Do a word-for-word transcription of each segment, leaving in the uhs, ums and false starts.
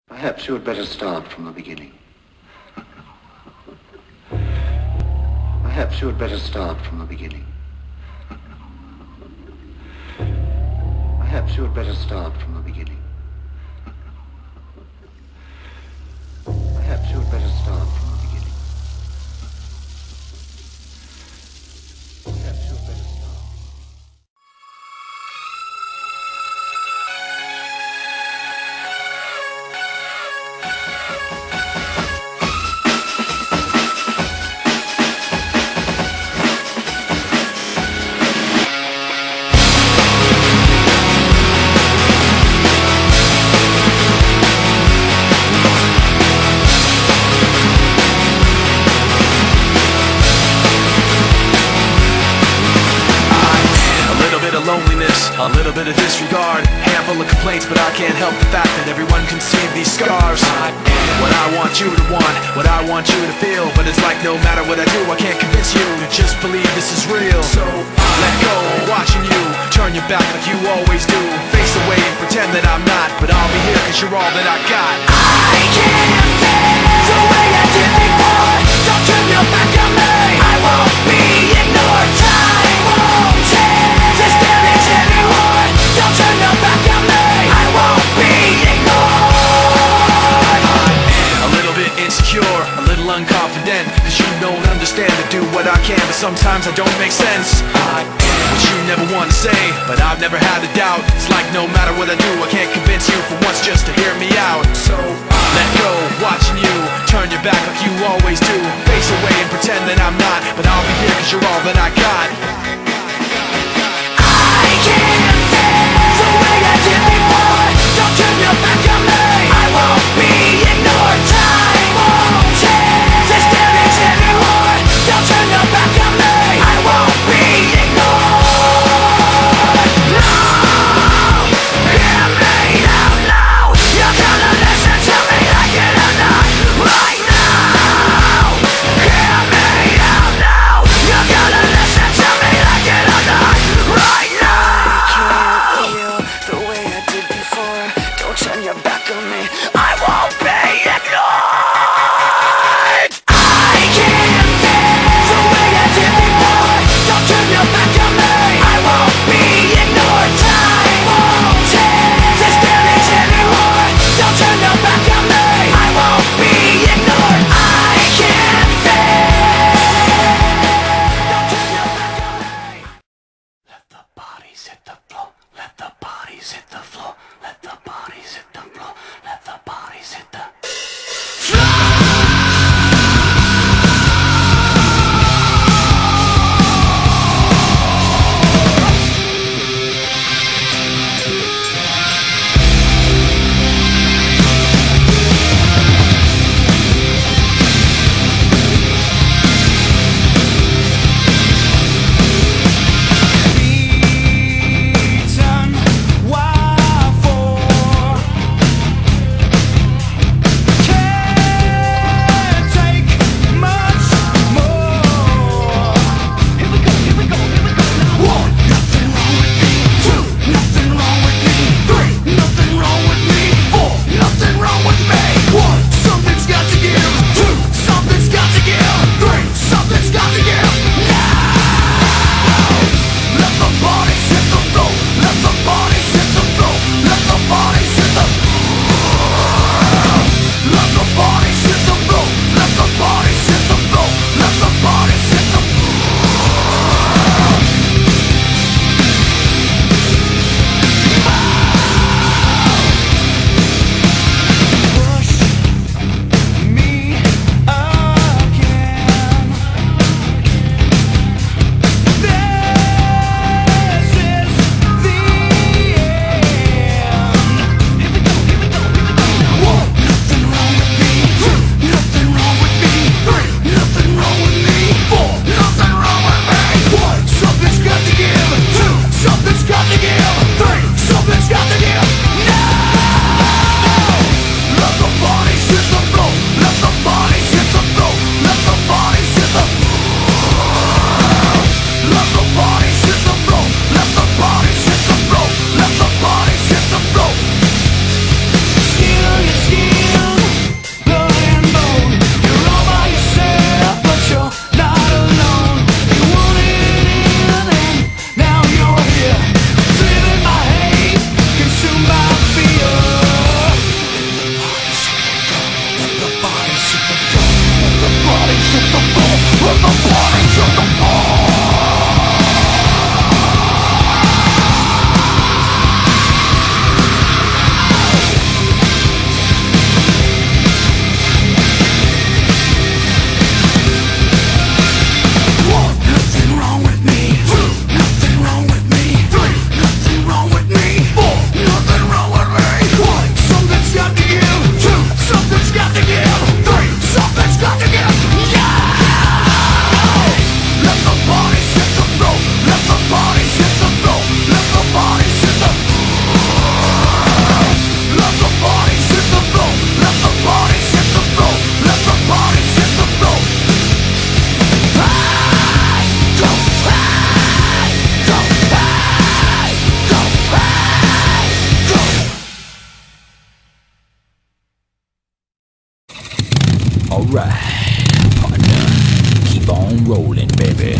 Perhaps you had better start from the beginning. Perhaps you had better start from the beginning. Perhaps you had better start from the beginning. Perhaps you had better start from the beginning. Perhaps you had better start. Loneliness, a little bit of disregard, handful of complaints, but I can't help the fact that everyone can see these scars. I am what I want you to want, what I want you to feel, but it's like no matter what I do, I can't convince you to just believe this is real. So let go, watching you turn your back like you always do, face away and pretend that I'm not, but I'll be here cause you're all that I got. I can't feel the way I did before. Don't turn your back on me, I won't be ignored. Time won't change this damage anymore. Don't turn your back on me, I won't be ignored. I'm a little bit insecure, a little unconfident, cause you don't understand to do what I can, but sometimes I don't make sense. I am what you never want to say, but I've never had a doubt. It's like no matter what I do, I can't convince you for once just to hear me out. So let go, watching you turn your back like you always do, face away and pretend that I'm not, but I'll be here cause you're all that I got. I can't feel the way I did before. Don't turn your back on me, I won't be ignored. Time won't change this damage anymore. Don't turn your back on me, I won't be ignored. No, hear me out now. You're gonna listen to me like it or not. Right now, hear me out now. You're gonna listen to me like it or not. Right now. I can't feel the way I did before. Don't turn your back on me, I won't be ignored. I can't feel the way I did before. Don't turn your back on me, I won't be ignored. Time won't change this damage anymore. Don't turn your back on me, I won't be ignored. I can't feel. Don't turn your back on me. Let the bodies hit the floor. Let the bodies hit the floor. Let the bodies hit the floor. Let the bodies Alright, partner, keep on rolling, baby.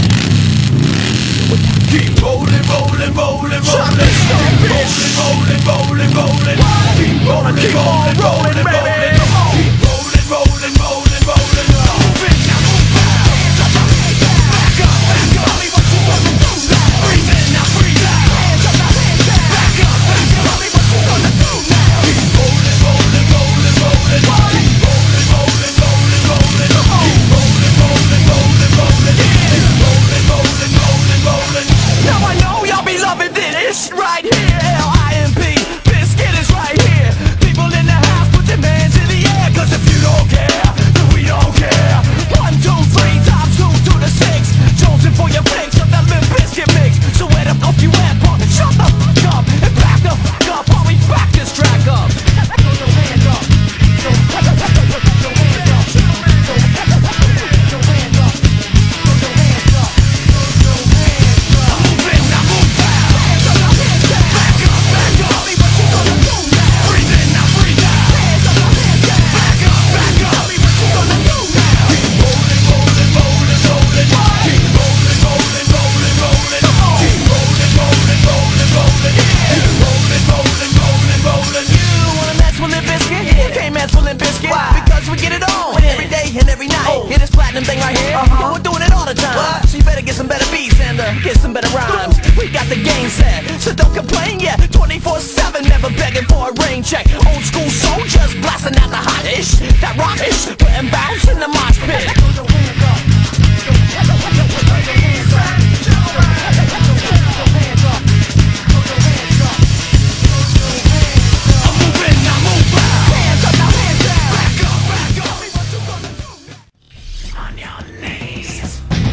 Keep rolling, rolling, rolling, rolling. Keep rolling, rolling, rolling, rolling. Keep rolling, keep on rolling, baby. Keep rolling, rolling, rolling, rolling. Moving, now move out. Hands up, hands down. Back up, back up. Tell me what you gonna do now. Breathe in, now breathe out. Hands up, hands down. Back up, back up. Tell me what you gonna do now. Keep rolling, rolling, rolling, rolling. Keep rolling, rolling, rolling, rolling. Keep rolling, rolling, rolling, rolling. Keep rolling, rolling, rolling, rolling. Now I know y'all be loving this right here. L I M P, Biscuit is right here. People in the house, put their hands in the air. Cause if you don't care, then we don't care. One, two, three, times two to the six. Jonesing for your fix of that Limp Biscuit mix. So where the fuck you at, punk? Shut the fuck up and back the fuck up while we back this track up. Throw your hands up. Throw your hands up. Throw your hands up. Throw your hands up. Throw your hands up. Moving, now move out. Hands up, now hands down. Back up, back up. Tell me what you gonna do now. Breathe in, now breathe out. Hands up, now hands down. Back up, back up. Tell me what you gonna do now. Keep rolling, rolling, rolling, rolling. Keep rolling, rolling, rolling, rolling. Keep rolling, rolling, rolling, rolling. Keep rolling, rolling, rolling, rolling. You wanna mess with Limp Biscuit? You can't mess with Limp Biscuit. Why? Because we get it on every day and every night. Oh. Hear this platinum thing right here? Uh-huh. We're doing it all the time. What? So you better get some better beats and uh, get some better rhymes. We got the game set, so don't complain yet. twenty-four seven, never begging for a rain check. Old school soldiers blasting out the hot ish, that rock ish, putting bounce in the mosh pit. Throw your hands up. Throw your hands up. Throw your hands up. Throw your hands up. Throw your hands up. I'm moving, now move out. Hands up, now hands down. Back up, back up. Tell me what you gonna do. On your knees.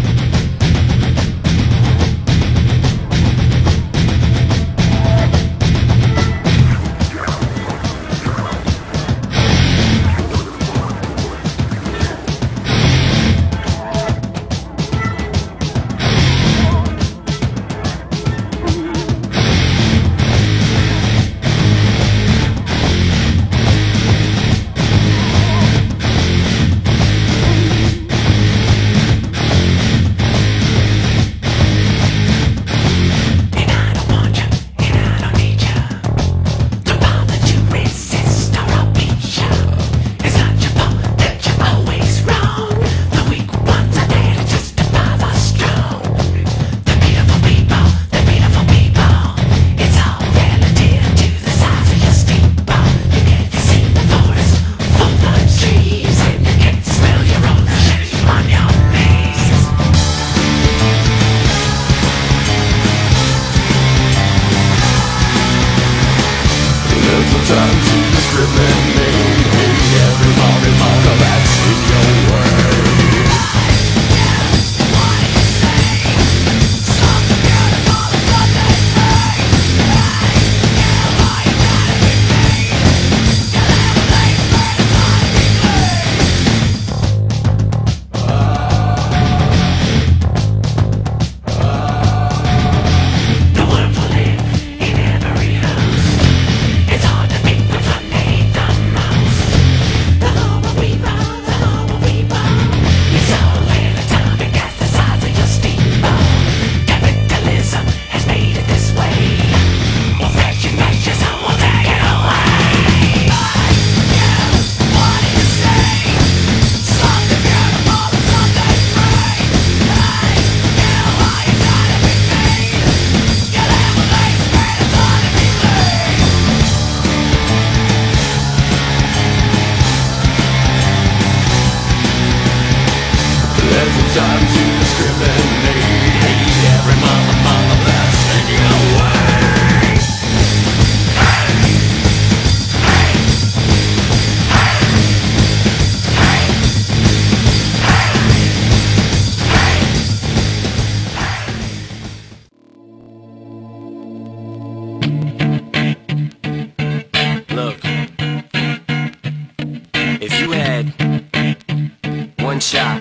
one shot,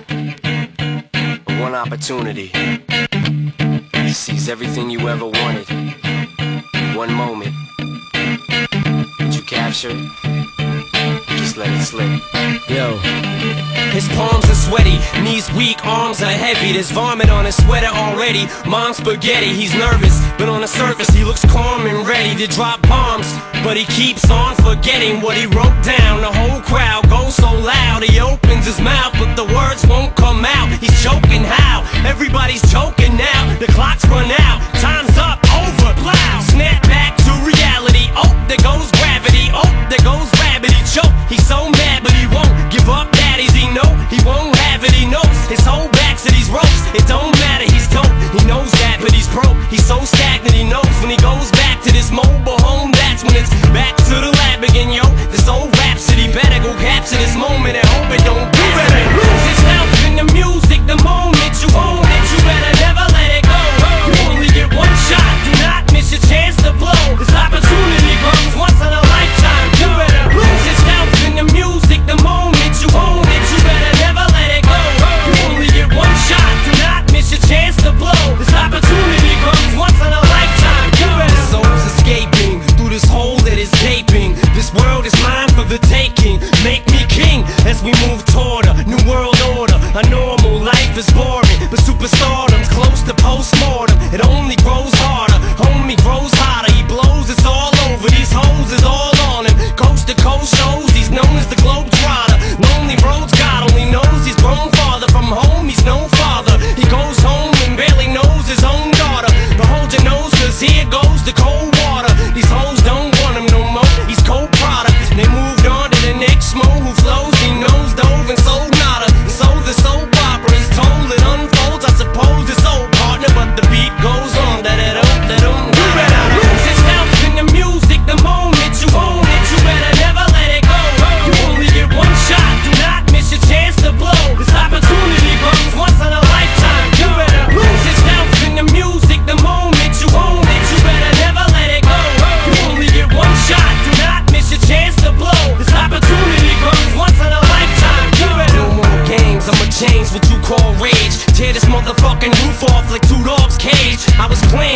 one opportunity to seize everything you ever wanted. One moment. Did you capture it? Just just let it slip. Yo. His palms are sweaty, knees weak, arms are heavy. There's vomit on his sweater already. Mom's spaghetti, he's nervous, but on the surface he looks calm and ready to drop bombs. But he keeps on forgetting what he wrote down. The whole crowd goes so loud, he opens his mouth, but the words won't come out. He's choking how? Everybody's choking now. The clock's run out, time's up, over, loud. Snap back to reality, oh, there goes gravity. Oh, there goes rabbit, he choke. He's so mad, but he won't give up. Daddies, he know he won't have it, he knows his whole back to these ropes. It don't matter, he's dope, he knows that, but he's broke. He's so stagnant, he knows when he goes back to this mobile home, that's when it's back to the lab again, yo. This old rhapsody better go capture this moment and hope it don't do better. Lose yourself in the music, the moment you own it, you better never let it go. You only get one shot, do not miss your chance to blow. This opportunity comes once in a lifetime. You better lose yourself in the music, the moment you own it, you better never let it go. You only get one shot, do not miss your chance to blow. This opportunity comes once in a lifetime. You better. The soul's escaping through this hole that is gaping. This world is mine for the taking. Make me king as we move toward a new world order. A normal life is boring, but superstardom's close to postmortem. It only grows harder, homie grows hotter. He blows, it's all over. These hoes is all on him. Coast to coast shows, he's known as the Globetrotter. Lonely roads, God only knows he's grown farther from home. He's no father. He goes home and barely knows his own daughter. But hold your nose, cause here goes the cold water. These hoes don't want him no more. He's cold product. They moved on to the next mo who flows. He knows dove and sold nada. And so the soap opera is told, it unfolds. I suppose it's old partner, but the beat goes on. That it up, that um. You better lose yourself in the music, the moment you own it, you better never let it go. You only get one shot, do not miss your chance to blow. This opportunity comes once in a lifetime. You better lose yourself in the music, the moment you own it, you better never let it go. You only get one shot, do not miss your chance to blow. This opportunity comes once in a lifetime. You better. No more games, I'ma change what you call rage. Tear this motherfucking roof off like two dogs' cage. I was playing